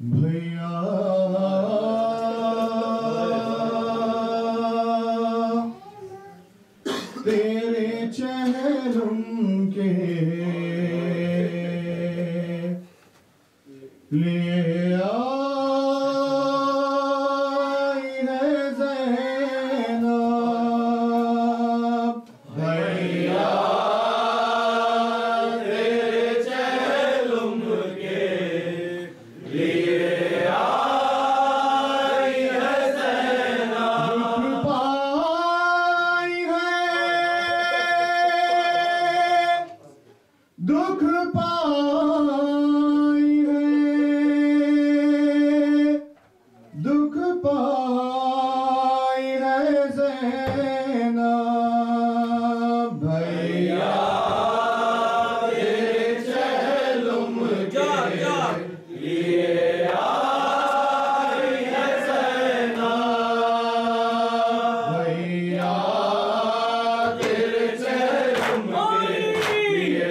भैया तेरे चेहरों के लिए आई है ज़ैनब। भैया तेरे चेहरों के लिए आई है ज़ैनब। दुख पाई है, दुख पाई है ज़ैनब। भैया तेरे चेहरों के लिए आई है ज़ैनब। भैया तेरे चेहरों के लिए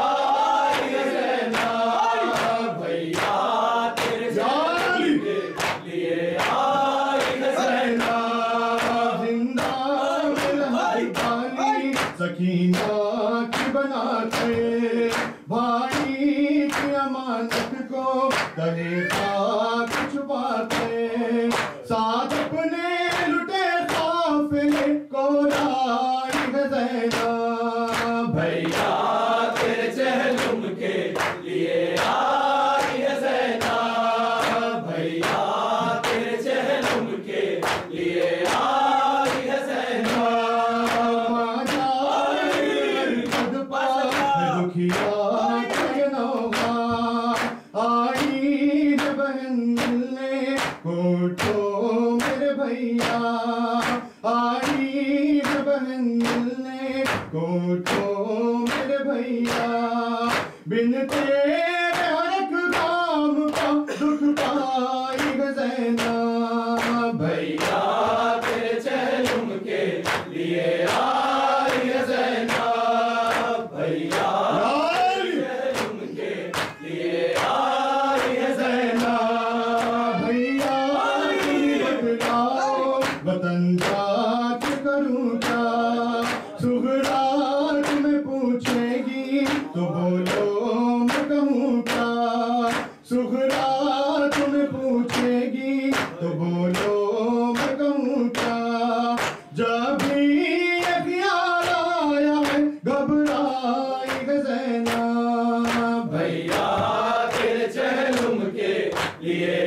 सकीना की बनाते भाई की अमानत को गले खाक छुपाते, साथ अपने लुटे काफिले को लाई है ज़ैनब। भैया तेरे चेहरों के लिए आई है ज़ैनब। भैया तेरे चेहरों के लिए आई है ज़ैनब। आई है बहन मिलने कोठो मेरे भैया। आई है बहन मिलने कोठो मेरे भैया। बिन तेरे हर एक काम का दुख पाई है ज़ैनब। भैया तेरे चेहरों के लिए आई है ज़ैनब। भैया वतन जाके करूं क्या, सुगरा तुम्हें पूछेगी तो बोलो मैं कहूँ क्या। सुगरा तुम्हें पूछेगी तो बोलो मैं कहूँ क्या। जब भी ये ख्याल आया है घबराई है ज़ैनब। भैया तेरे चेहरों के लिए